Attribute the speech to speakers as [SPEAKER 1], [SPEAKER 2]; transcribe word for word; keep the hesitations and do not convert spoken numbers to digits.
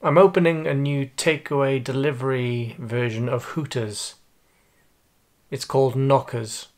[SPEAKER 1] I'm opening a new takeaway delivery version of Hooters. It's called Knockers.